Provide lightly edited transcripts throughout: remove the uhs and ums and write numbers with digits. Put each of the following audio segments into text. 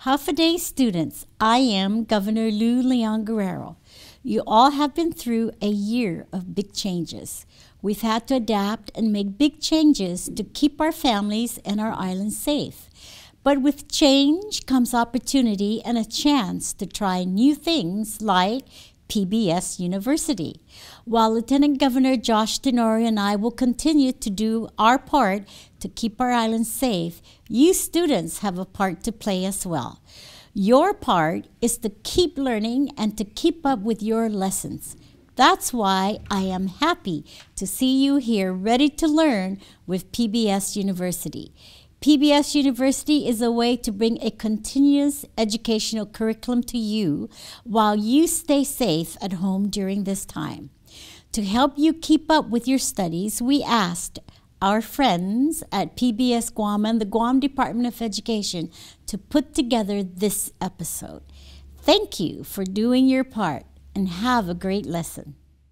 Day students, I am Governor Lou Leon Guerrero. You all have been through a year of big changes. We've had to adapt and make big changes to keep our families and our island safe. But with change comes opportunity and a chance to try new things like PBS University. While Lieutenant Governor Josh Tenorio and I will continue to do our part to keep our island safe, you students have a part to play as well. Your part is to keep learning and to keep up with your lessons. That's why I am happy to see you here ready to learn with PBS University. PBS University is a way to bring a continuous educational curriculum to you while you stay safe at home during this time. To help you keep up with your studies, we asked our friends at PBS Guam and the Guam Department of Education to put together this episode. Thank you for doing your part and have a great lesson.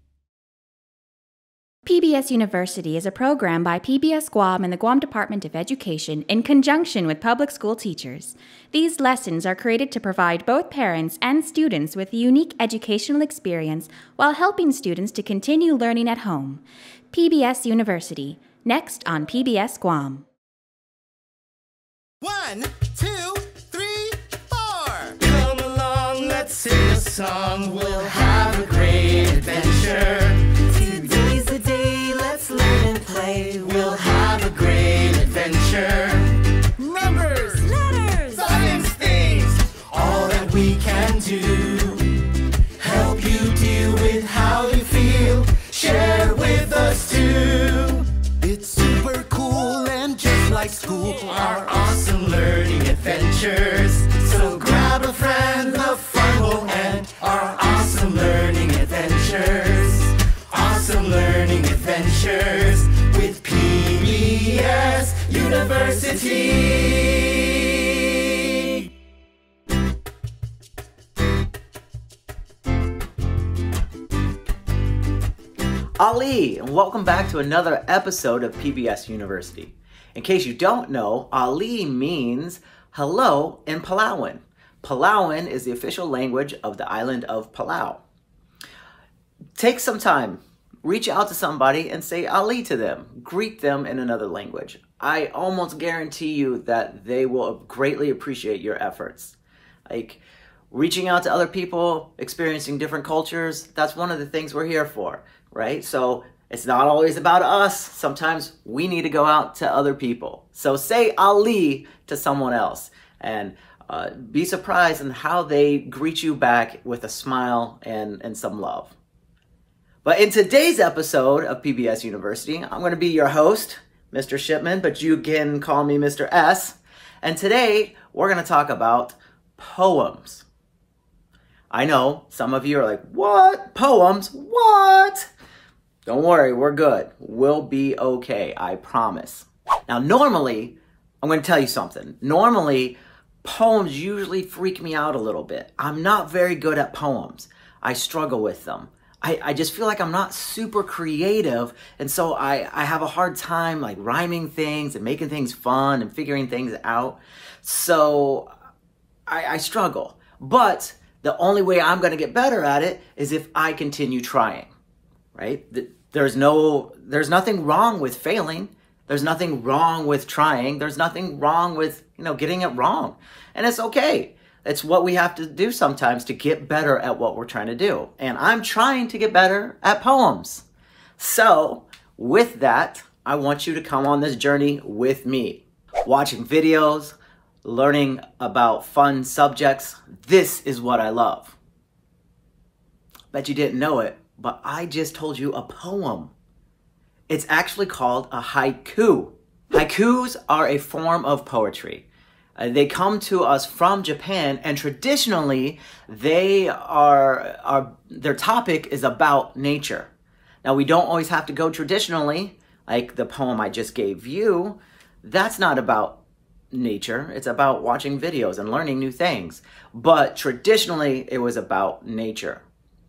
PBS University is a program by PBS Guam and the Guam Department of Education in conjunction with public school teachers. These lessons are created to provide both parents and students with a unique educational experience while helping students to continue learning at home. PBS University, next on PBS Guam. 1, 2, 3, 4. Come along, let's sing a song. We'll have a great adventure. Today's the day, let's learn and play. We'll have a great adventure. Numbers, letters, science things, all that we can do. Help you deal with how you feel. Share with us too. It's super cool and just like school, our awesome learning adventures. So grab a friend, the fun will end. Our awesome learning adventures. Awesome learning adventures with PBS University. Ali, and welcome back to another episode of PBS University. In case you don't know, Ali means hello in Palauan. Palauan is the official language of the island of Palau. Take some time, reach out to somebody and say Ali to them. Greet them in another language. I almost guarantee you that they will greatly appreciate your efforts. Like reaching out to other people, experiencing different cultures, that's one of the things we're here for, right? So it's not always about us. Sometimes we need to go out to other people. So say Ali to someone else and be surprised in how they greet you back with a smile and some love. But in today's episode of PBS University, I'm going to be your host, Mr. Shipman, but you can call me Mr. S. And today we're going to talk about poems. I know some of you are like, what? Poems? What? Don't worry, we're good. We'll be okay, I promise. Now, normally, I'm going to tell you something. Normally, poems usually freak me out a little bit. I'm not very good at poems. I struggle with them. I just feel like I'm not super creative, and so I have a hard time like rhyming things and making things fun and figuring things out. So I struggle. But the only way I'm going to get better at it is if I continue trying, right? There's nothing wrong with failing. There's nothing wrong with trying. There's nothing wrong with, getting it wrong. And it's okay. It's what we have to do sometimes to get better at what we're trying to do. And I'm trying to get better at poems. So with that, I want you to come on this journey with me. Watching videos, learning about fun subjects. This is what I love. Bet you didn't know it, but I just told you a poem. It's actually called a haiku. Haikus are a form of poetry. They come to us from Japan, and traditionally, their topic is about nature. Now, we don't always have to go traditionally, like the poem I just gave you. That's not about nature. It's about watching videos and learning new things. But traditionally, it was about nature.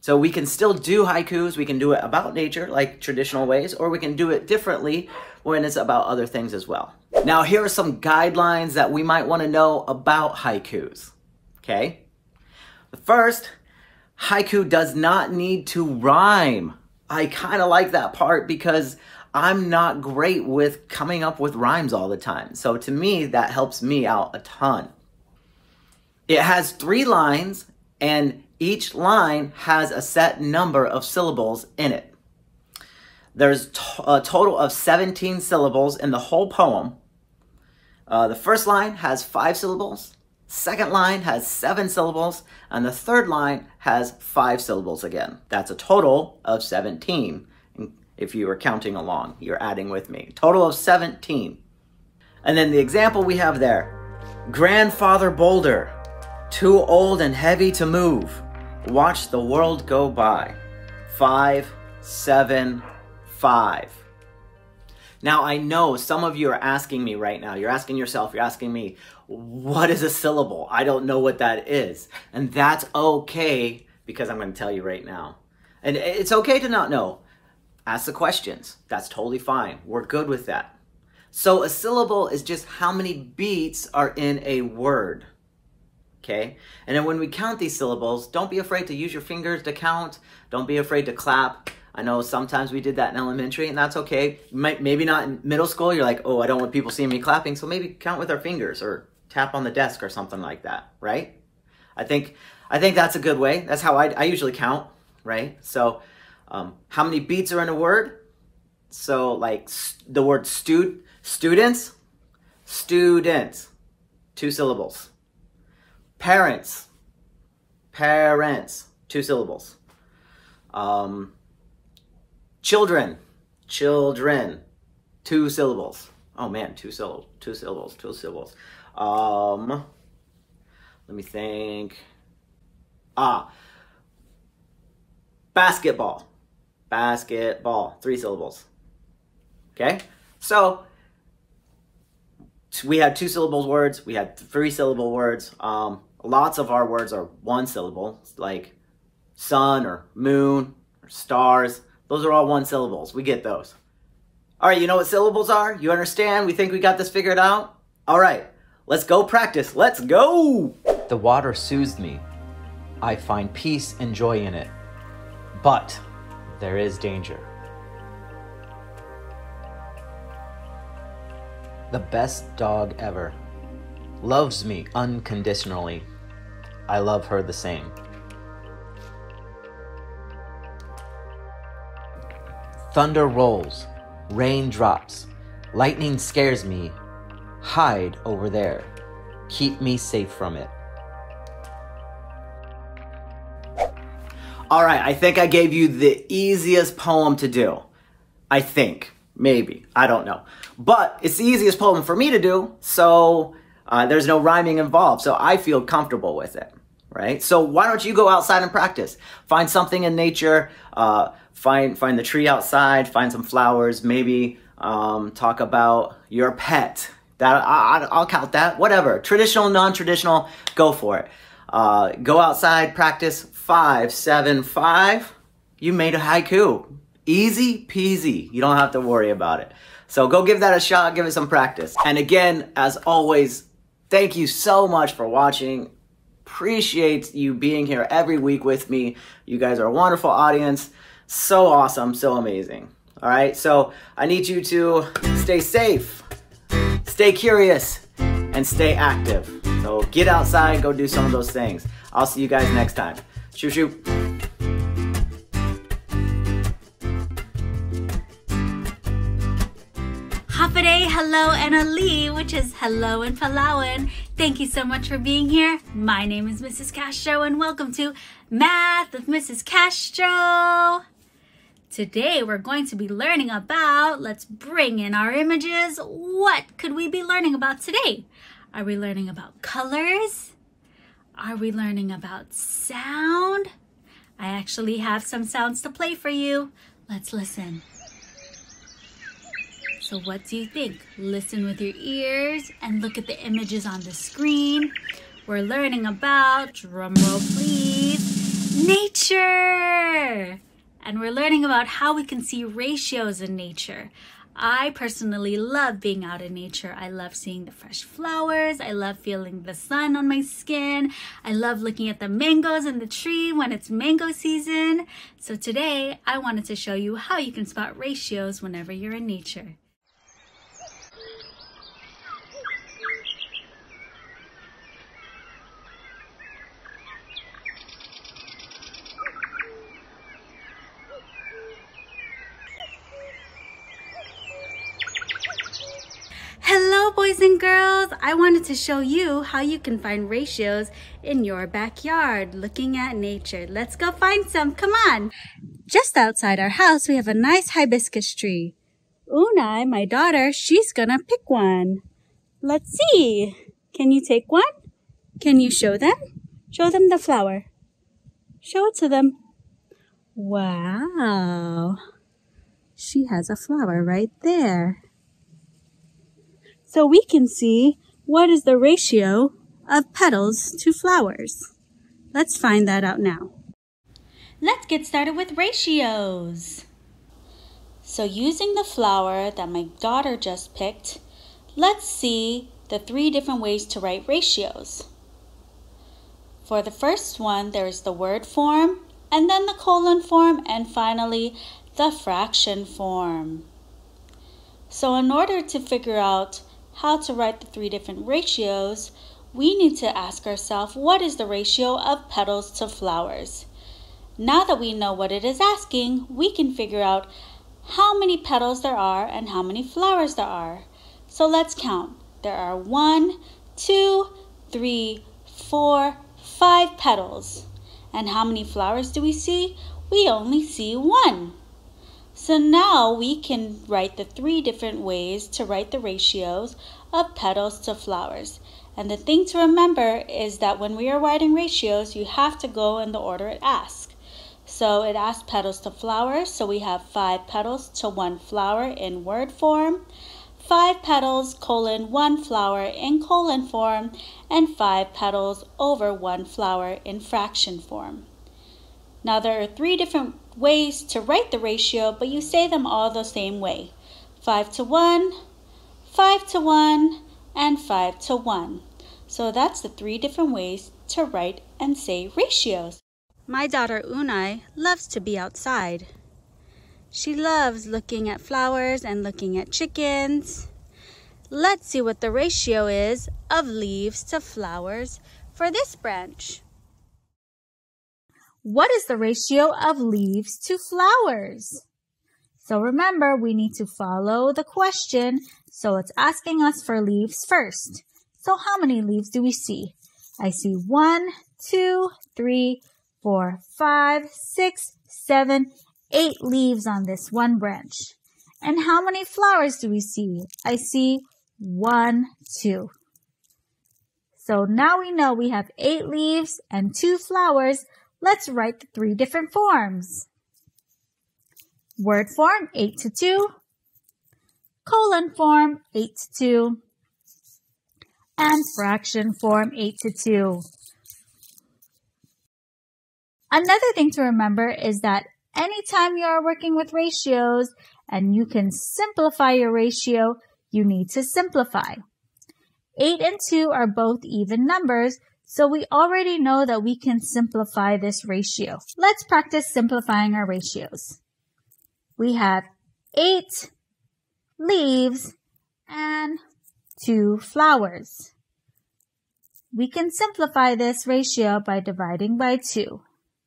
So we can still do haikus, we can do it about nature like traditional ways, or we can do it differently when it's about other things as well. Now here are some guidelines that we might want to know about haikus, okay? The first, haiku does not need to rhyme. I kind of like that part because I'm not great with coming up with rhymes all the time. So to me, that helps me out a ton. It has 3 lines and each line has a set number of syllables in it. There's a total of 17 syllables in the whole poem. The first line has 5 syllables, second line has 7 syllables, and the third line has 5 syllables again. That's a total of 17. If you were counting along, you're adding with me. Total of 17. And then the example we have there. Grandfather Boulder, too old and heavy to move. Watch the world go by. 5, 7, 5. Now I know some of you are asking me right now, you're asking yourself, you're asking me, what is a syllable? I don't know what that is. And that's okay because I'm going to tell you right now. And it's okay to not know. Ask the questions. That's totally fine. We're good with that. So a syllable is just how many beats are in a word. Okay? And then when we count these syllables, don't be afraid to use your fingers to count. Don't be afraid to clap. I know sometimes we did that in elementary, and that's okay. Maybe not in middle school. You're like, oh, I don't want people seeing me clapping, so maybe count with our fingers or tap on the desk or something like that, right? I think that's a good way. That's how I usually count, right? So how many beats are in a word? So like the word students, 2 syllables. Parents, 2 syllables. Children, 2 syllables. Oh man, 2 syllables. Let me think. Basketball, 3 syllables. Okay, so we had 2 syllable words, we had 3 syllable words. Lots of our words are 1 syllable, like sun or moon or stars. Those are all 1 syllables. We get those. All right, you know what syllables are? You understand? We think we got this figured out? All right, let's go practice. Let's go! The water soothes me. I find peace and joy in it. But there is danger. The best dog ever loves me unconditionally. I love her the same. Thunder rolls, rain drops, lightning scares me. Hide over there. Keep me safe from it. All right, I think I gave you the easiest poem to do. I think, maybe, I don't know. But it's the easiest poem for me to do, so there's no rhyming involved, so I feel comfortable with it, right? So why don't you go outside and practice? Find something in nature, find the tree outside, find some flowers, maybe talk about your pet. That I'll count that, whatever. Traditional, non-traditional, go for it. Go outside, practice 5, 7, 5. You made a haiku. Easy peasy. You don't have to worry about it. So go give that a shot, give it some practice. And again, as always, thank you so much for watching. Appreciate you being here every week with me. You guys are a wonderful audience. So awesome, so amazing. All right, so I need you to stay safe, stay curious, and stay active. So get outside, go do some of those things. I'll see you guys next time. Shoo shoo. Hapade, hello, and Ali, which is hello in Palawan. Thank you so much for being here. My name is Mrs. Castro, and welcome to Math with Mrs. Castro. Today we're going to be learning about, let's bring in our images. What could we be learning about today? Are we learning about colors? Are we learning about sound? I actually have some sounds to play for you. Let's listen. So what do you think? Listen with your ears and look at the images on the screen. We're learning about, drumroll please, nature! And we're learning about how we can see ratios in nature. I personally love being out in nature. I love seeing the fresh flowers. I love feeling the sun on my skin. I love looking at the mangoes in the tree when it's mango season. So today, I wanted to show you how you can spot ratios whenever you're in nature. Hello boys and girls! I wanted to show you how you can find ratios in your backyard looking at nature. Let's go find some, come on! Just outside our house we have a nice hibiscus tree. Unai, my daughter, she's gonna pick one. Let's see! Can you take one? Can you show them? Show them the flower. Show it to them. Wow! She has a flower right there. So we can see what is the ratio of petals to flowers. Let's find that out now. Let's get started with ratios. So using the flower that my daughter just picked, let's see the 3 different ways to write ratios. For the first one, there's the word form, and then the colon form, and finally the fraction form. So in order to figure out how to write the 3 different ratios, we need to ask ourselves, what is the ratio of petals to flowers? Now that we know what it is asking, we can figure out how many petals there are and how many flowers there are. So let's count. There are 1, 2, 3, 4, 5 petals. And how many flowers do we see? We only see 1. So now we can write the 3 different ways to write the ratios of petals to flowers. And the thing to remember is that when we are writing ratios, you have to go in the order it asks. So it asks petals to flowers, so we have 5 petals to 1 flower in word form, 5 petals colon 1 flower in colon form, and 5 petals over 1 flower in fraction form. Now there are 3 different ways to write the ratio, but you say them all the same way. 5 to 1, 5 to 1, and 5 to 1. So that's the 3 different ways to write and say ratios. My daughter Unai loves to be outside. She loves looking at flowers and looking at chickens. Let's see what the ratio is of leaves to flowers for this branch. What is the ratio of leaves to flowers? So remember, we need to follow the question. So it's asking us for leaves first. So how many leaves do we see? I see 1, 2, 3, 4, 5, 6, 7, 8 leaves on this one branch. And how many flowers do we see? I see 1, 2. So now we know we have 8 leaves and 2 flowers. Let's write the 3 different forms. Word form, 8 to 2. Colon form, 8 to 2. And fraction form, 8 to 2. Another thing to remember is that anytime you are working with ratios and you can simplify your ratio, you need to simplify. 8 and 2 are both even numbers, so we already know that we can simplify this ratio. Let's practice simplifying our ratios. We have 8 leaves and 2 flowers. We can simplify this ratio by dividing by 2.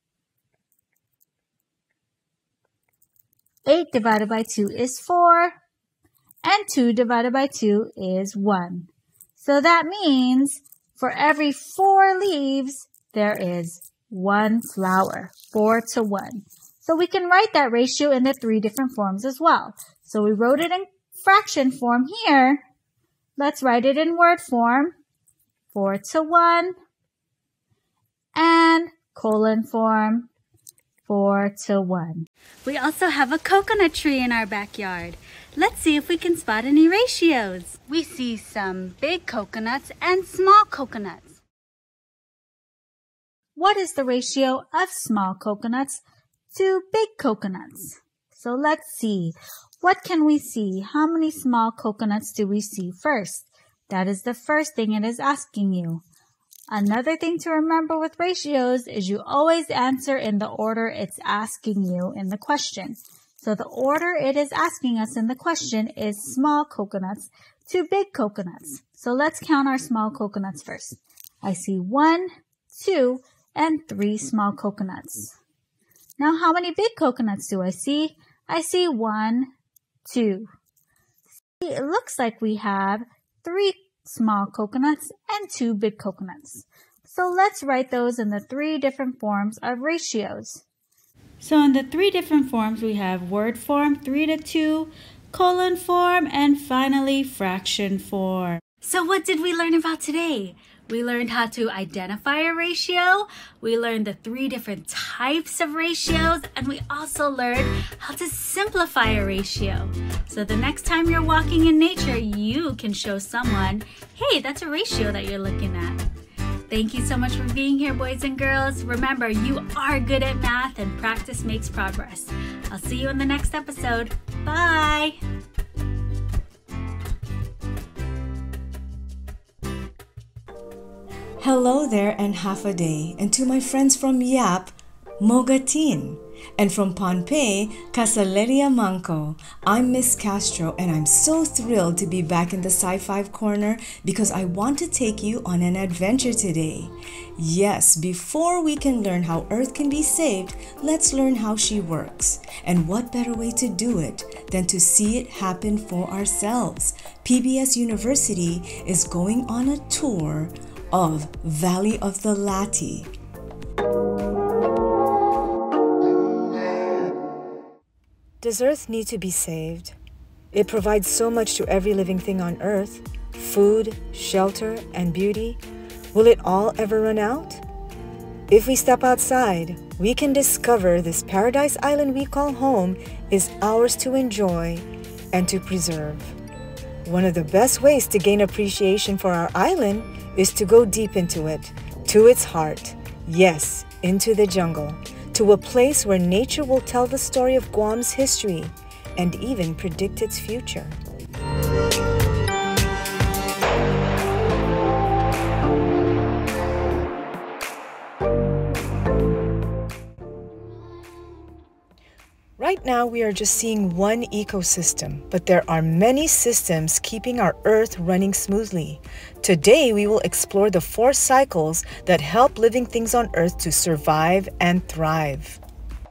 8 divided by 2 is 4, and 2 divided by 2 is 1. So that means for every 4 leaves, there is 1 flower, 4 to 1. So we can write that ratio in the 3 different forms as well. So we wrote it in fraction form here. Let's write it in word form, 4 to 1, and colon form, 4 to 1. We also have a coconut tree in our backyard. Let's see if we can spot any ratios. We see some big coconuts and small coconuts. what is the ratio of small coconuts to big coconuts? So let's see. What can we see? How many small coconuts do we see first? That is the first thing it is asking you. Another thing to remember with ratios is you always answer in the order it's asking you in the question. So the order it is asking us in the question is small coconuts to big coconuts. So let's count our small coconuts first. I see 1, 2, and 3 small coconuts. Now how many big coconuts do I see? I see 1, 2. See, it looks like we have 3 small coconuts and 2 big coconuts. So let's write those in the 3 different forms of ratios. So in the 3 different forms, we have word form, 3:2, colon form, and finally fraction form. So what did we learn about today? We learned how to identify a ratio, we learned the 3 different types of ratios, and we also learned how to simplify a ratio. So the next time you're walking in nature, you can show someone, hey, that's a ratio that you're looking at. Thank you so much for being here, boys and girls. Remember, you are good at math and practice makes progress. I'll see you in the next episode. Bye! Hello there and half a day, and to my friends from Yap, Mogatin, and from Pohnpei, Casaleria Manco. I'm Miss Castro, and I'm so thrilled to be back in the Sci-Fi Corner because I want to take you on an adventure today. Yes, before we can learn how Earth can be saved, let's learn how she works. And what better way to do it than to see it happen for ourselves? PBS University is going on a tour of Valley of the Latte. Does Earth need to be saved? It provides so much to every living thing on Earth: food, shelter, and beauty. Will it all ever run out? If we step outside, we can discover this paradise island we call home is ours to enjoy and to preserve. One of the best ways to gain appreciation for our island is to go deep into it, to its heart, yes, into the jungle, to a place where nature will tell the story of Guam's history and even predict its future. Right now, we are just seeing one ecosystem, but there are many systems keeping our Earth running smoothly. Today, we will explore the 4 cycles that help living things on Earth to survive and thrive.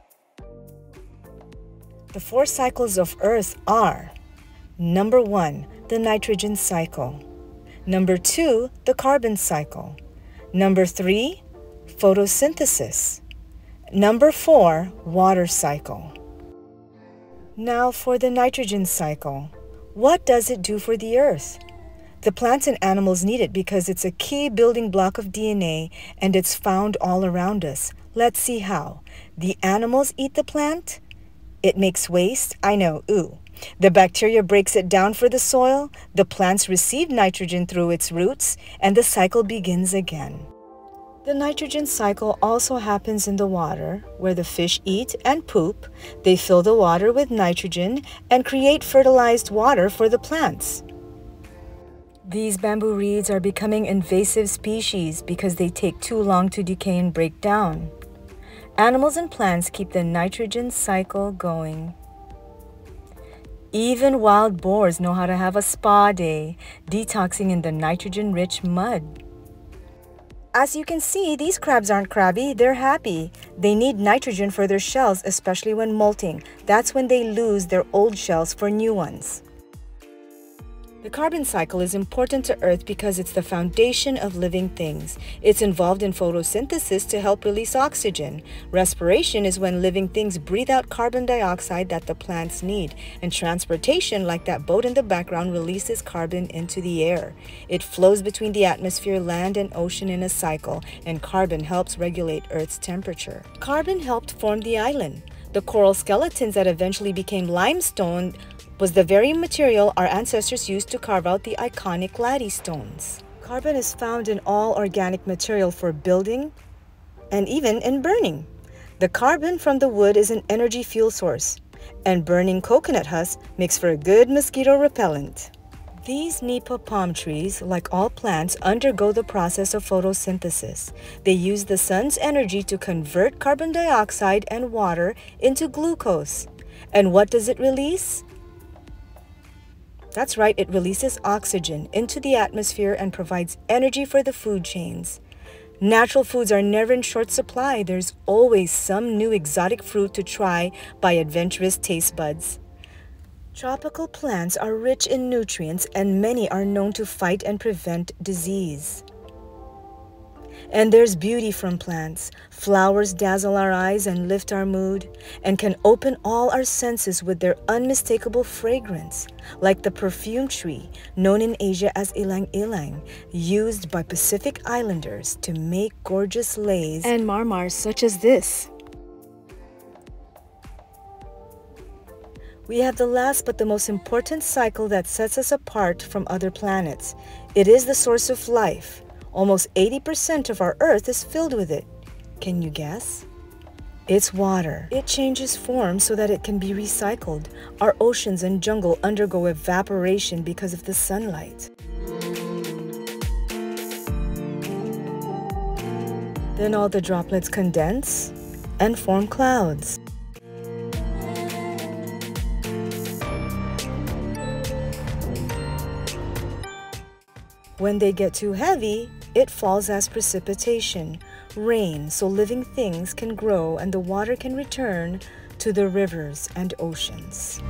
The 4 cycles of Earth are: number 1, the nitrogen cycle; number 2, the carbon cycle; number 3, photosynthesis; number 4, water cycle. Now for the nitrogen cycle. What does it do for the Earth? The plants and animals need it because it's a key building block of DNA and it's found all around us. Let's see how. The animals eat the plant. It makes waste. I know, ooh. The bacteria breaks it down for the soil. The plants receive nitrogen through its roots and the cycle begins again. The nitrogen cycle also happens in the water, where the fish eat and poop. They fill the water with nitrogen and create fertilized water for the plants. These bamboo reeds are becoming invasive species because they take too long to decay and break down. Animals and plants keep the nitrogen cycle going. Even wild boars know how to have a spa day, detoxing in the nitrogen-rich mud. As you can see, these crabs aren't crabby, they're happy. They need nitrogen for their shells, especially when molting. That's when they lose their old shells for new ones. The carbon cycle is important to Earth because it's the foundation of living things. It's involved in photosynthesis to help release oxygen. Respiration is when living things breathe out carbon dioxide that the plants need. And transportation, like that boat in the background, releases carbon into the air. It flows between the atmosphere, land, and ocean in a cycle, and carbon helps regulate Earth's temperature. Carbon helped form the island. The coral skeletons that eventually became limestone was the very material our ancestors used to carve out the iconic Latte stones. Carbon is found in all organic material for building, and even in burning. The carbon from the wood is an energy fuel source, and burning coconut husk makes for a good mosquito repellent. These nipa palm trees, like all plants, undergo the process of photosynthesis. They use the sun's energy to convert carbon dioxide and water into glucose. And what does it release? That's right, it releases oxygen into the atmosphere and provides energy for the food chains. Natural foods are never in short supply. There's always some new exotic fruit to try by adventurous taste buds. Tropical plants are rich in nutrients and many are known to fight and prevent disease. And there's beauty from plants. Flowers dazzle our eyes and lift our mood and can open all our senses with their unmistakable fragrance, like the perfume tree known in Asia as ilang ilang, used by Pacific Islanders to make gorgeous leis and marmars such as this. We have the last but the most important cycle that sets us apart from other planets. It is the source of life. Almost 80% of our Earth is filled with it. Can you guess? It's water. It changes form so that it can be recycled. Our oceans and jungle undergo evaporation because of the sunlight. Then all the droplets condense and form clouds. When they get too heavy, it falls as precipitation, rain, so living things can grow and the water can return to the rivers and oceans.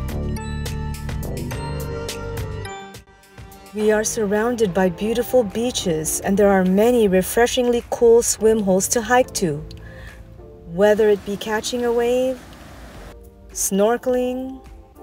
We are surrounded by beautiful beaches and there are many refreshingly cool swim holes to hike to. Whether it be catching a wave, snorkeling,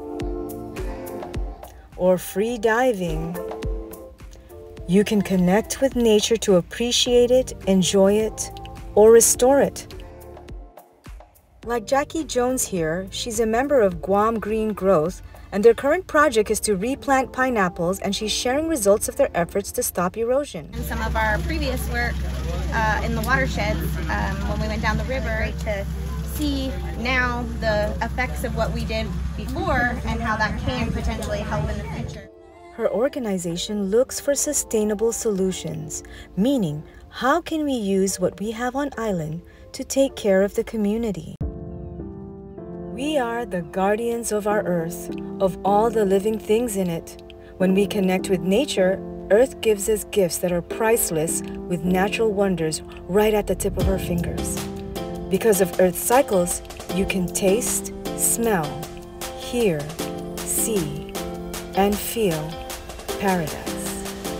or free diving, you can connect with nature to appreciate it, enjoy it, or restore it. Like Jackie Jones here, she's a member of Guam Green Growth, and their current project is to replant pineapples, and she's sharing results of their efforts to stop erosion. And some of our previous work in the watersheds, when we went down the river, to see now the effects of what we did before and how that can potentially help in the future. Her organization looks for sustainable solutions, meaning how can we use what we have on island to take care of the community? We are the guardians of our earth, of all the living things in it. When we connect with nature, Earth gives us gifts that are priceless with natural wonders right at the tip of our fingers. Because of Earth's cycles, you can taste, smell, hear, see, and feel paradise.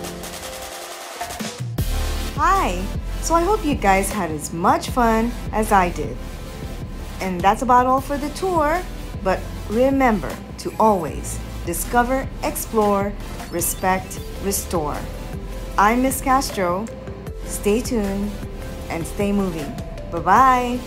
Hi! So I hope you guys had as much fun as I did. And that's about all for the tour, but remember to always discover, explore, respect, restore. I'm Miss Castro. Stay tuned and stay moving. Bye-bye!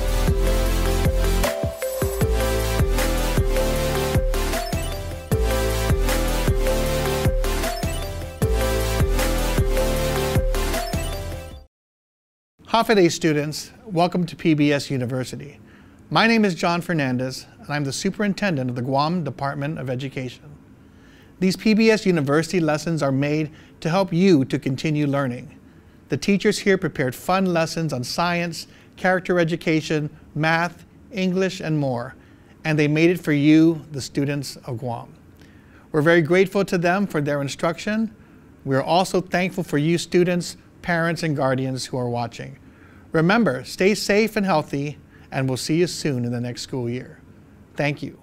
Half-a-day students, welcome to PBS University. My name is John Fernandez, and I'm the superintendent of the Guam Department of Education. These PBS University lessons are made to help you to continue learning. The teachers here prepared fun lessons on science, character education, math, English, and more, and they made it for you, the students of Guam. We're very grateful to them for their instruction. We are also thankful for you students, parents, and guardians who are watching. Remember, stay safe and healthy, and we'll see you soon in the next school year. Thank you.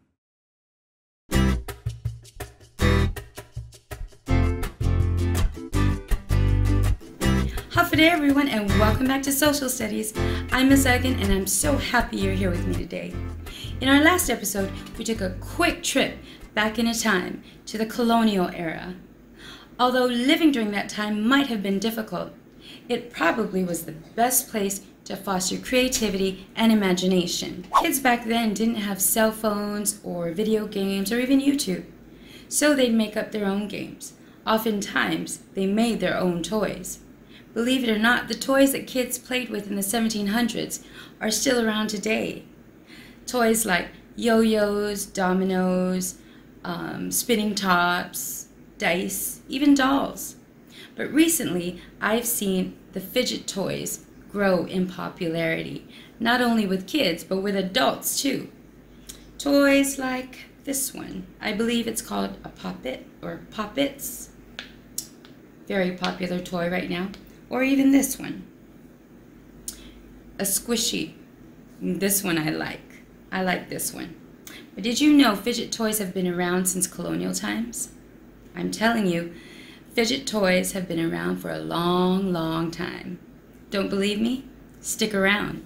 Half a day, everyone, and welcome back to Social Studies. I'm Miss Egan, and I'm so happy you're here with me today. In our last episode, we took a quick trip back in time to the Colonial era. Although living during that time might have been difficult, it probably was the best place to foster creativity and imagination. Kids back then didn't have cell phones or video games or even YouTube, so they'd make up their own games. Oftentimes, they made their own toys. Believe it or not, the toys that kids played with in the 1700s are still around today. Toys like yo-yos, dominoes, spinning tops, dice, even dolls. But recently, I've seen the fidget toys grow in popularity, not only with kids, but with adults too. Toys like this one. I believe it's called a Poppet or Poppets. Very popular toy right now. Or even this one. A squishy. This one I like. I like this one. But did you know fidget toys have been around since colonial times? I'm telling you, fidget toys have been around for a long, long time. Don't believe me? Stick around.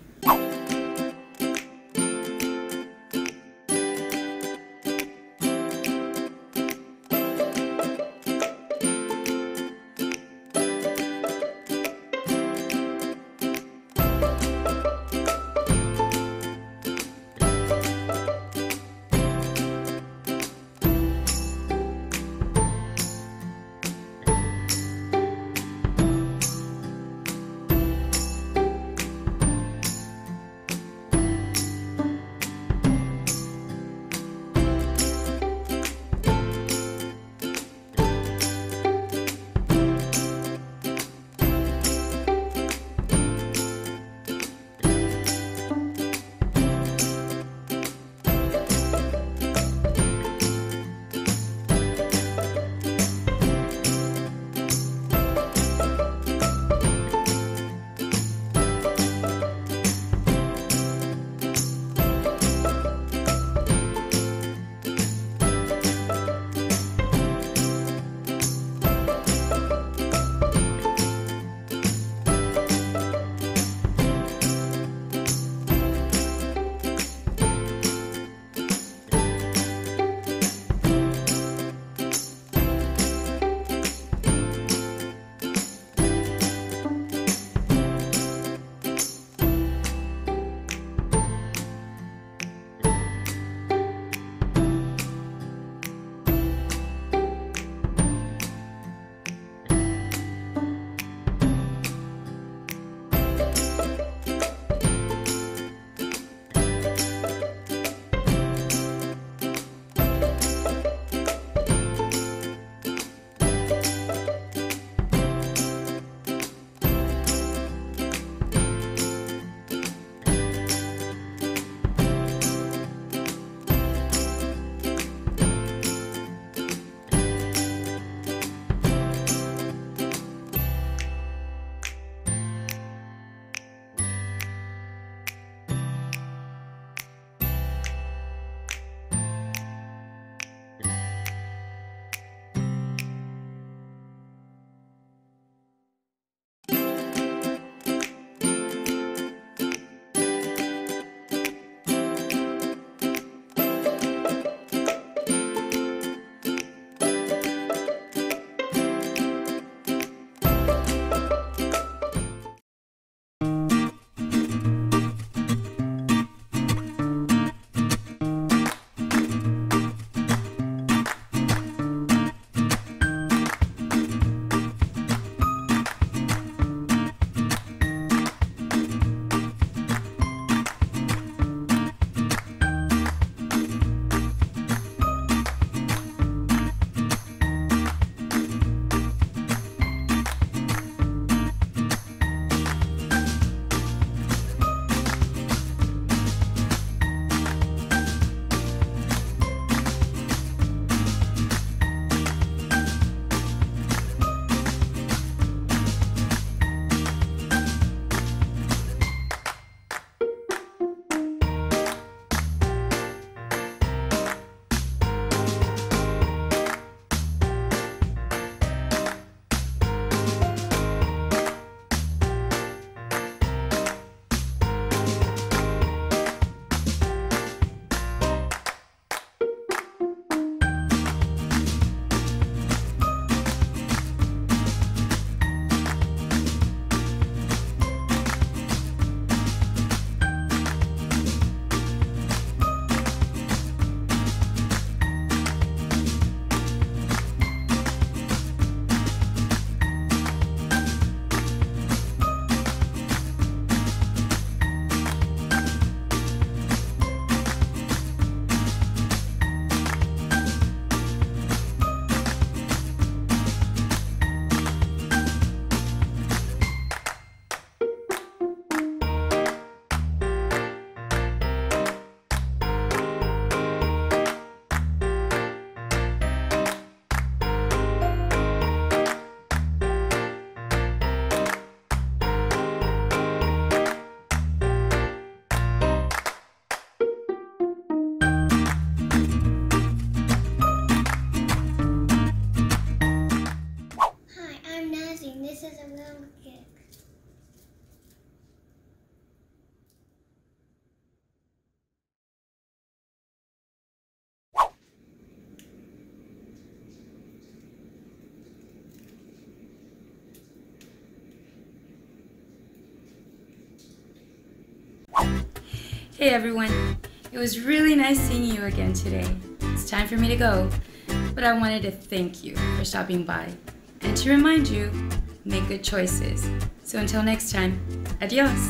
Hey everyone, it was really nice seeing you again today. It's time for me to go, but I wanted to thank you for stopping by and to remind you, make good choices. So until next time, adios.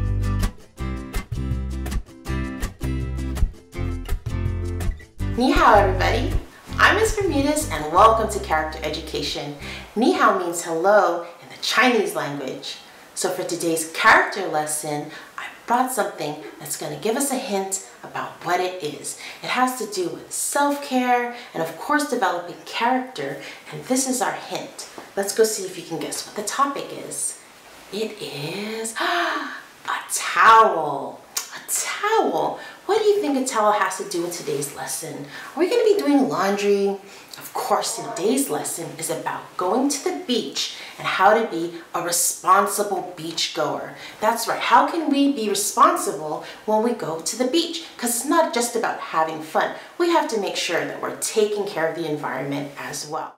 Ni hao, everybody. I'm Ms. Bermudez and welcome to Character Education. Ni hao means hello in the Chinese language. So for today's character lesson, I brought something that's going to give us a hint about what it is. It has to do with self-care and of course developing character, and this is our hint. Let's go see if you can guess what the topic is. It is a towel. A towel. What do you think a towel has to do with today's lesson? Are we going to be doing laundry? Of course, today's lesson is about going to the beach and how to be a responsible beach goer. That's right. How can we be responsible when we go to the beach? Because it's not just about having fun. We have to make sure that we're taking care of the environment as well.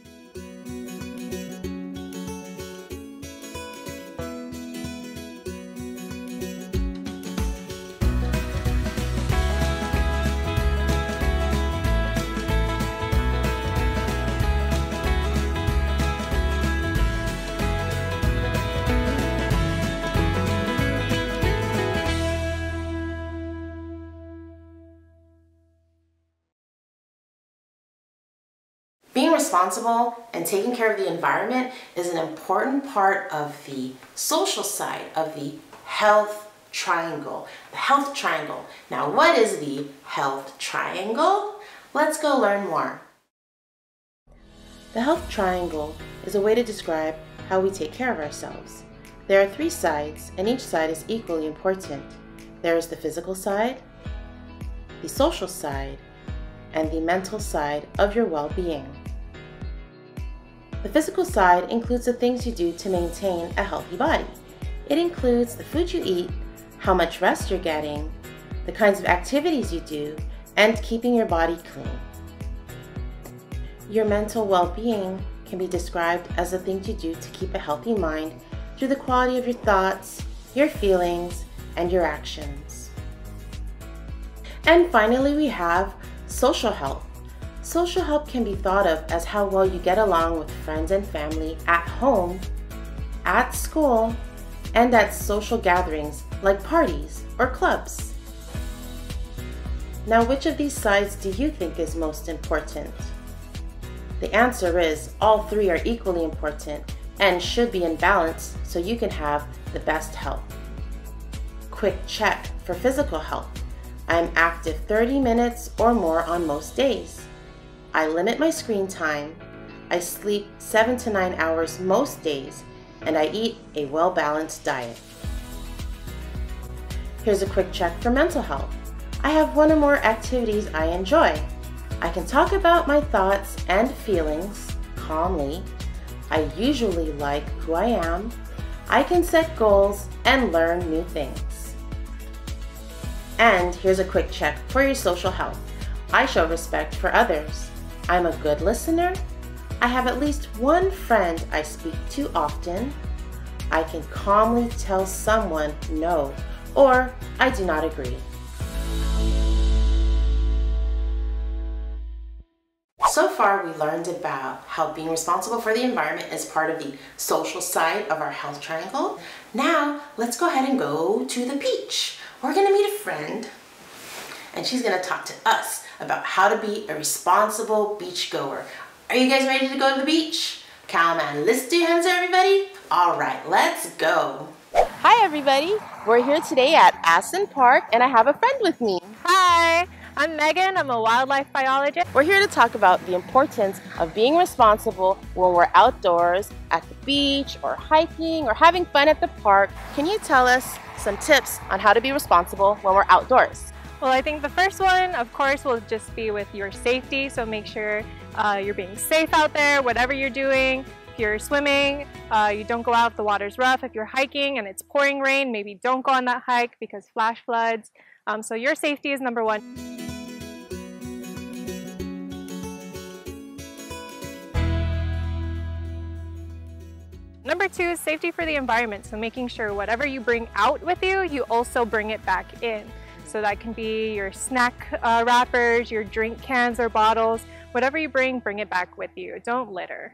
Being responsible and taking care of the environment is an important part of the social side of the health triangle. The health triangle. Now, what is the health triangle? Let's go learn more. The health triangle is a way to describe how we take care of ourselves. There are 3 sides, and each side is equally important. There is the physical side, the social side, and the mental side of your well-being. The physical side includes the things you do to maintain a healthy body. It includes the food you eat, how much rest you're getting, the kinds of activities you do, and keeping your body clean. Your mental well-being can be described as the things you do to keep a healthy mind through the quality of your thoughts, your feelings, and your actions. And finally, we have social health. Social health can be thought of as how well you get along with friends and family at home, at school, and at social gatherings like parties or clubs. Now, which of these sides do you think is most important? The answer is all 3 are equally important and should be in balance so you can have the best health. Quick check for physical health. I'm active 30 minutes or more on most days. I limit my screen time. I sleep 7 to 9 hours most days, and I eat a well-balanced diet. Here's a quick check for mental health. I have 1 or more activities I enjoy. I can talk about my thoughts and feelings calmly. I usually like who I am. I can set goals and learn new things. And here's a quick check for your social health. I show respect for others. I'm a good listener. I have at least 1 friend I speak to often. I can calmly tell someone no, or I do not agree. So far, we learned about how being responsible for the environment is part of the social side of our health triangle. Now, let's go ahead and go to the beach. We're going to meet a friend, and she's going to talk to us about how to be a responsible beach goer. Are you guys ready to go to the beach? Come on, let's do hands, everybody. All right, let's go. Hi, everybody. We're here today at Aston Park, and I have a friend with me. Hi, I'm Megan. I'm a wildlife biologist. We're here to talk about the importance of being responsible when we're outdoors, at the beach, or hiking, or having fun at the park. Can you tell us some tips on how to be responsible when we're outdoors? Well, I think the first one, of course, will just be with your safety. So make sure you're being safe out there, whatever you're doing. If you're swimming, you don't go out if the water's rough. If you're hiking and it's pouring rain, maybe don't go on that hike because flash floods. So your safety is number 1. Number 2 is safety for the environment. So making sure whatever you bring out with you, you also bring it back in. So that can be your snack wrappers, your drink cans or bottles. Whatever you bring it back with you. Don't litter.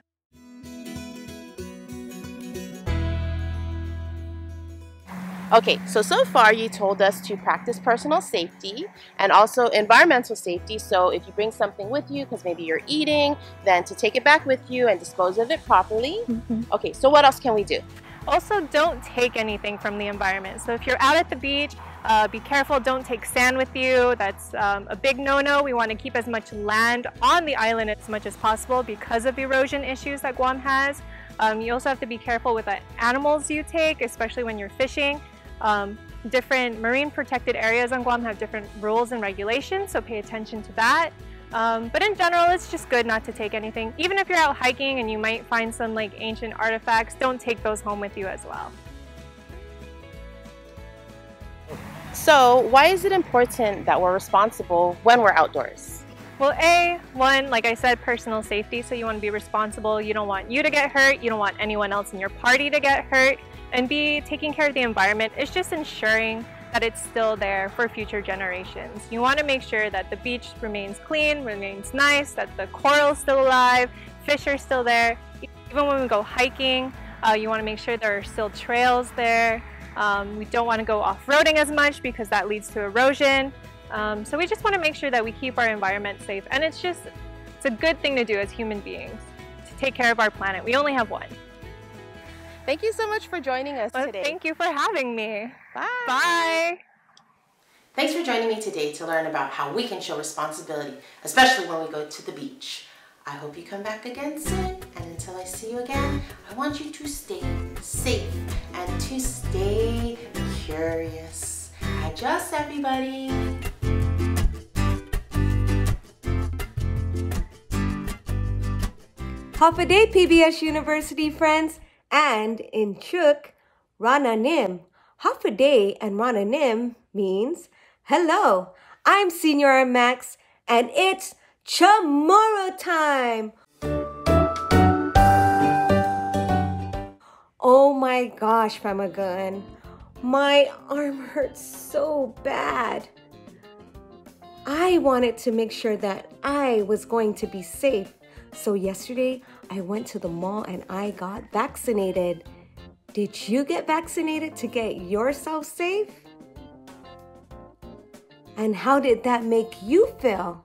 Okay, so far you told us to practice personal safety and also environmental safety. So if you bring something with you, because maybe you're eating, then to take it back with you and dispose of it properly. Okay, so what else can we do? Also, don't take anything from the environment. So if you're out at the beach, be careful, don't take sand with you. That's a big no-no. We want to keep as much land on the island as much as possible because of erosion issues that Guam has. You also have to be careful with the animals you take, especially when you're fishing. Different marine protected areas on Guam have different rules and regulations, so pay attention to that. But in general, it's just good not to take anything. Even if you're out hiking and you might find some like ancient artifacts, don't take those home with you as well. So why is it important that we're responsible when we're outdoors? Well, one, like I said, personal safety. So you want to be responsible. You don't want you to get hurt. You don't want anyone else in your party to get hurt. And B, taking care of the environment is just ensuring that it's still there for future generations. You want to make sure that the beach remains clean, remains nice, that the coral's still alive, fish are still there. Even when we go hiking, you want to make sure there are still trails there. We don't want to go off-roading as much because that leads to erosion. So we just want to make sure that we keep our environment safe. And it's a good thing to do as human beings, to take care of our planet. We only have one. Thank you so much for joining us today. Thank you for having me. Bye. Bye. Thanks for joining me today to learn about how we can show responsibility, especially when we go to the beach. I hope you come back again soon, and until I see you again, I want you to stay safe and to stay curious. Adjust, everybody. Hafa Day, PBS University friends, and in Chuk, Rananim. Hafa Day and Rananim means hello. I'm Senior Max, and it's CHamoru time. Oh my gosh, Famagun. My arm hurts so bad. I wanted to make sure that I was going to be safe. So yesterday, I went to the mall and I got vaccinated. Did you get vaccinated to get yourself safe? And how did that make you feel?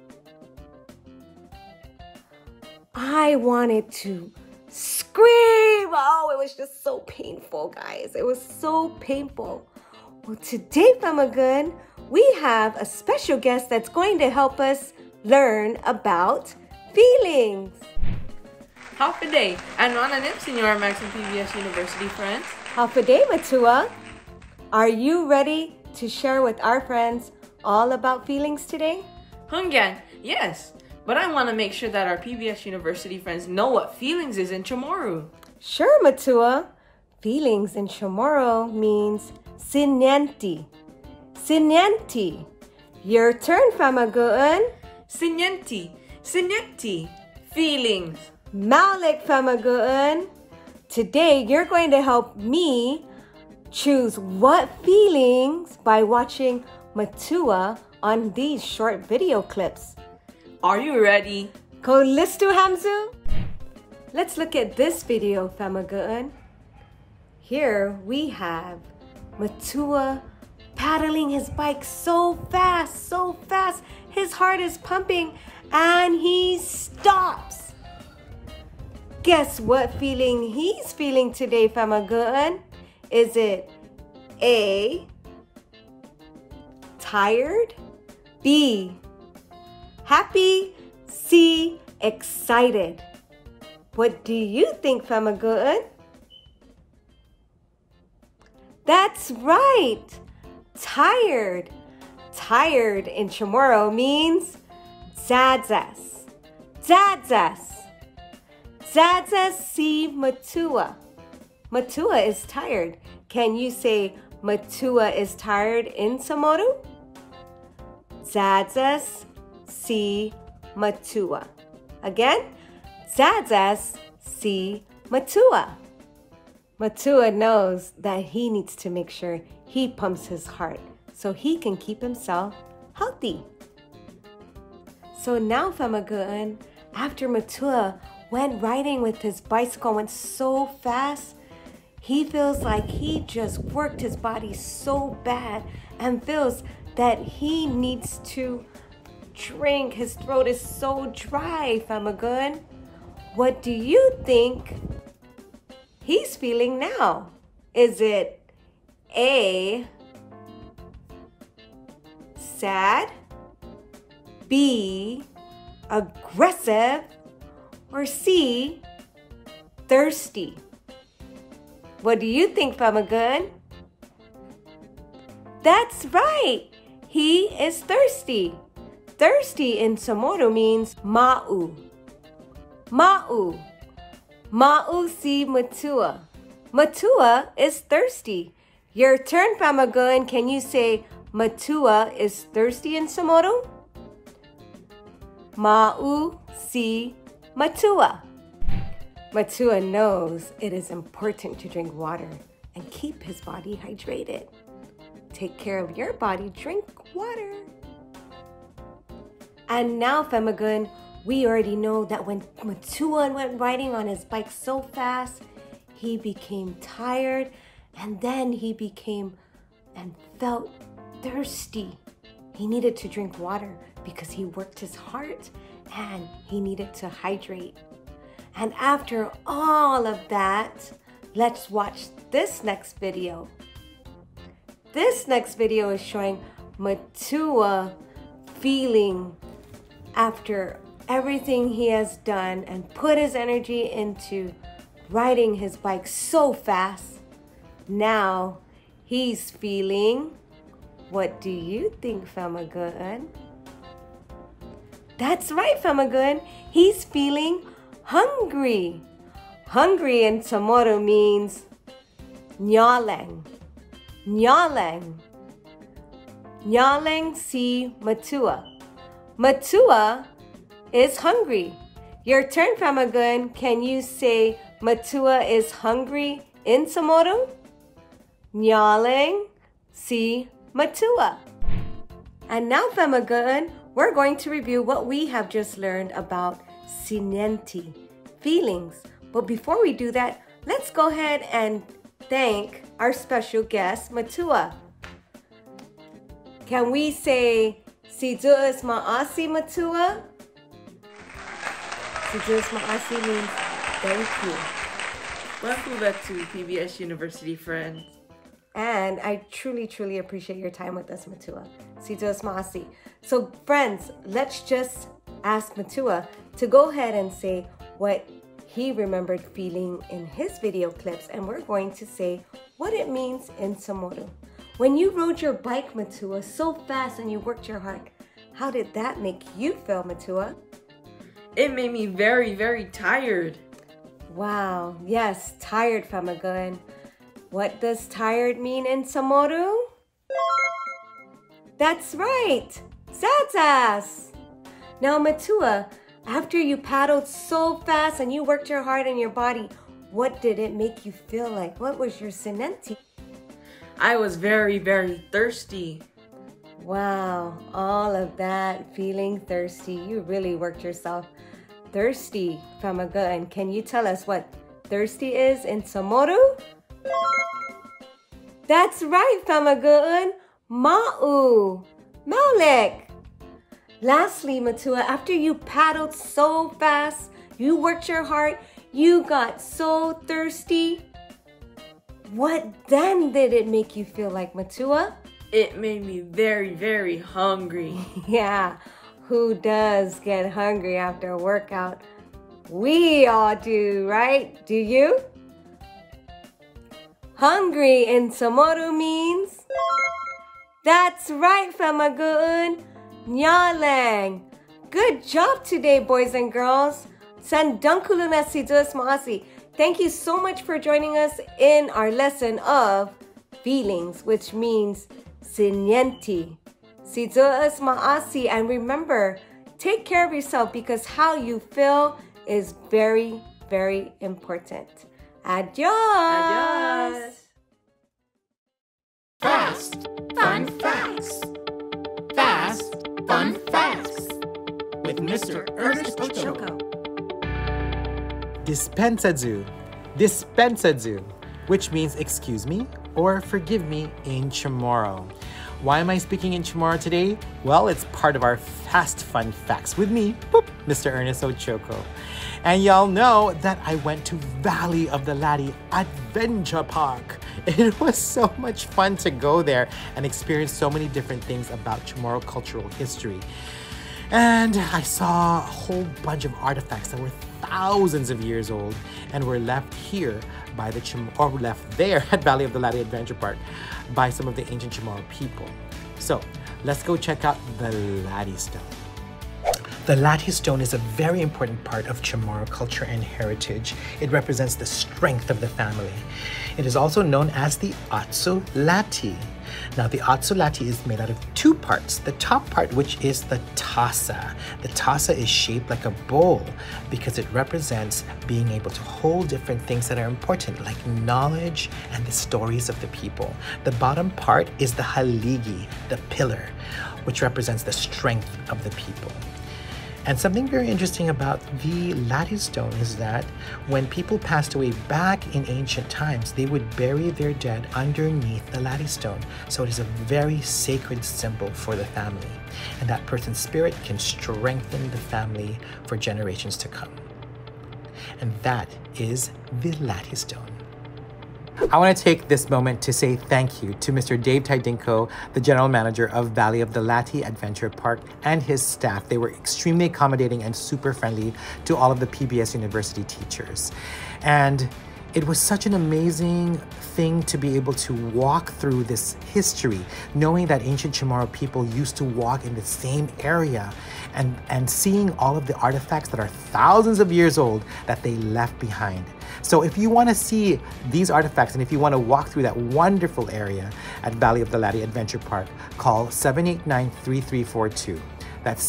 I wanted to scream. Oh, it was just so painful, guys. It was so painful. Well, today, Famagun, we have a special guest that's going to help us learn about feelings. Hafa Day, and Rananim, Senior Max and PBS University friends. Hafa Day, Matua. Are you ready to share with our friends all about feelings today? Hungyan, yes. But I want to make sure that our PBS University friends know what feelings is in CHamoru. Sure, Matua. Feelings in CHamoru means Siñente. Siñente. Your turn, Famagun. Siñente. Siñente. Feelings. Malik, Famagun. Today, you're going to help me choose what feelings by watching Matua on these short video clips. Are you ready? Kolistu Hamzu? Let's look at this video, Famagun. Here we have Matua paddling his bike so fast, so fast. His heart is pumping and he stops. Guess what feeling he's feeling today, Famagun? Is it A, tired, B, happy, C, excited? What do you think, Famagun? That's right, tired. Tired in CHamoru means zadzas. Zadzas. Zadzas si Matua. Matua is tired. Can you say Matua is tired in CHamoru? Zadzas si Matua. Again, Zadzas si Matua. Matua knows that he needs to make sure he pumps his heart so he can keep himself healthy. So now, Famagoon, after Matua went riding with his bicycle, went so fast, he feels like he just worked his body so bad and feels that he needs to drink. His throat is so dry, Famagoon. What do you think he's feeling now? Is it A, sad, B, aggressive, or C, thirsty? What do you think, Famagoon? That's right! He is thirsty. Thirsty in CHamoru means ma'u. Ma'u. Ma'u si matua. Matua is thirsty. Your turn, Famagoon. Can you say Matua is thirsty in CHamoru? Ma'u si matua. Matua knows it is important to drink water and keep his body hydrated. Take care of your body, drink water. And now, Famagoon, we already know that when Matua went riding on his bike so fast, he became tired, and then he became and felt thirsty. He needed to drink water because he worked his heart and he needed to hydrate. And after all of that, let's watch this next video. This next video is showing Matua feeling after everything he has done and put his energy into riding his bike so fast. Now he's feeling, what do you think, Famagoon? That's right, Famagoon. He's feeling hungry. Hungry in CHamoru means nyaleng. Nyaleng. Nyaleng si Matua. Matua is hungry. Your turn, Famagoon. Can you say Matua is hungry in CHamoru? Nyaleng si Matua. And now, Famagoon, we're going to review what we have just learned about Siñente, feelings. But before we do that, let's go ahead and thank our special guest, Matua. Can we say Si Ju'us Ma'asi, Matua? Si Ju'us Ma'asi means thank you. Welcome back to PBS University, friends. And I truly, truly appreciate your time with us, Matua. Si Ju'us Ma'asi. So, friends, let's just ask Matua to go ahead and say what he remembered feeling in his video clips, and we're going to say what it means in CHamoru. When you rode your bike, Matua, so fast and you worked your heart, how did that make you feel, Matua? It made me very, very tired. Wow, yes, tired, Famagoon. What does tired mean in CHamoru? That's right, Zazas. Now, Matua, after you paddled so fast and you worked your heart in your body, what did it make you feel like? What was your Siñente? I was very, very thirsty. Wow, all of that, feeling thirsty. You really worked yourself thirsty, Famagoon. Can you tell us what thirsty is in CHamoru? That's right, Famagoon. Ma'u. Maulek. Lastly, Matua, after you paddled so fast, you worked your heart, you got so thirsty, what then did it make you feel like, Matua? It made me very, very hungry. Yeah, who does get hungry after a workout? We all do, right? Do you? Hungry in CHamoru means? That's right, Famagoon. Nyaleng. Good job today, boys and girls. Sandangkuluna si Ju'us Ma'asi. Thank you so much for joining us in our lesson of feelings, which means Siñente. Si Ju'us Ma'asi. And remember, take care of yourself because how you feel is very, very important. Adios. Adios. Fast, fun fact. Mr. Ernest Ochoko. Dispensadzu. Dispensadzu, which means excuse me or forgive me in Chamorro. Why am I speaking in Chamorro today? Well, it's part of our Fast Fun Facts with me, boop, Mr. Ernest Ochoko. And y'all know that I went to Valley of the Latte Adventure Park. It was so much fun to go there and experience so many different things about Chamorro cultural history. And I saw a whole bunch of artifacts that were thousands of years old and were left here by the left there at Valley of the Latte Adventure Park by some of the ancient Chamorro people. So let's go check out the Latte Stone. The Latte Stone is a very important part of Chamorro culture and heritage. It represents the strength of the family. It is also known as the Atsu Latte. Now, the Atsu Latte is made out of two parts. The top part, which is the tasa. The tasa is shaped like a bowl because it represents being able to hold different things that are important, like knowledge and the stories of the people. The bottom part is the haligi, the pillar, which represents the strength of the people. And something very interesting about the Latte Stone is that when people passed away back in ancient times, they would bury their dead underneath the Latte Stone. So it is a very sacred symbol for the family. And that person's spirit can strengthen the family for generations to come. And that is the Latte Stone. I want to take this moment to say thank you to Mr. Dave Tidinko, the general manager of Valley of the Latte Adventure Park, and his staff. They were extremely accommodating and super friendly to all of the PBS University teachers. And it was such an amazing thing to be able to walk through this history, knowing that ancient Chamorro people used to walk in the same area and seeing all of the artifacts that are thousands of years old that they left behind. So if you want to see these artifacts and if you want to walk through that wonderful area at Valley of the Latte Adventure Park, call 789-3342. That's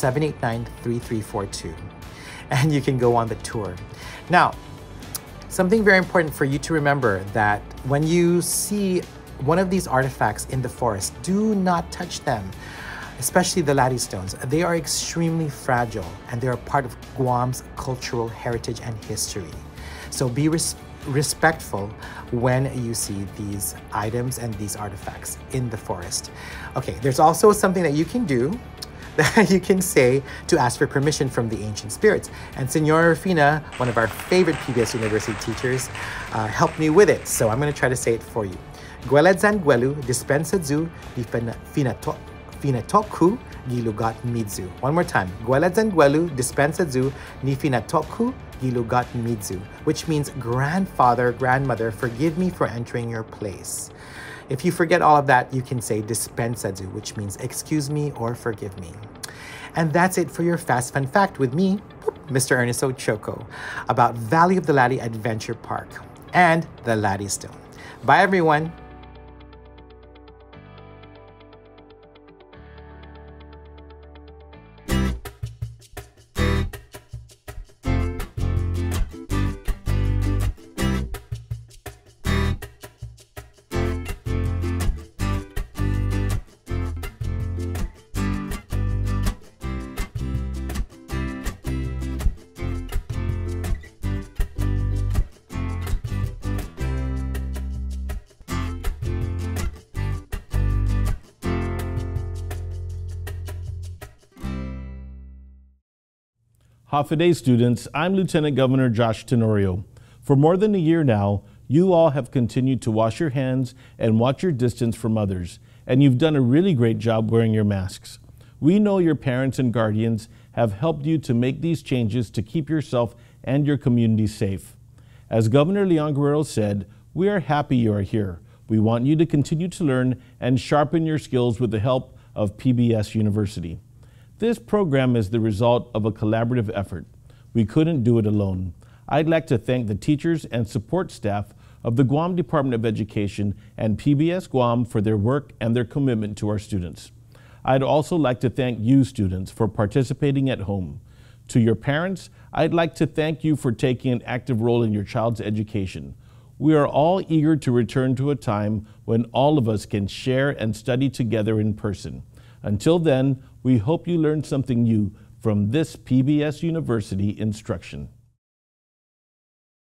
789-3342. And you can go on the tour. Now, something very important for you to remember that when you see one of these artifacts in the forest, do not touch them, especially the Latte stones. They are extremely fragile and they are part of Guam's cultural heritage and history. So be respectful when you see these items and these artifacts in the forest. Okay, there's also something that you can do that you can say to ask for permission from the ancient spirits. And Señora Rufina, one of our favorite PBS University teachers, helped me with it. So I'm going to try to say it for you. Gweledzan gwelu dispensadzu di finatoku gilugat midzu. One more time. Gweledzan gwelu dispensadzu ni finatoku gilugat midzu, which means grandfather, grandmother, forgive me for entering your place. If you forget all of that, you can say dispensadzu, which means excuse me or forgive me. And that's it for your Fast Fun Fact with me, Mr. Ernest Ochoko, about Valley of the Latte Adventure Park and the Latte Stone. Bye, everyone. Hafa students, I'm Lieutenant Governor Josh Tenorio. For more than a year now, you all have continued to wash your hands and watch your distance from others, and you've done a really great job wearing your masks. We know your parents and guardians have helped you to make these changes to keep yourself and your community safe. As Governor Leon Guerrero said, we are happy you are here. We want you to continue to learn and sharpen your skills with the help of PBS University. This program is the result of a collaborative effort. We couldn't do it alone. I'd like to thank the teachers and support staff of the Guam Department of Education and PBS Guam for their work and their commitment to our students. I'd also like to thank you students for participating at home. To your parents, I'd like to thank you for taking an active role in your child's education. We are all eager to return to a time when all of us can share and study together in person. Until then, we hope you learned something new from this PBS University instruction.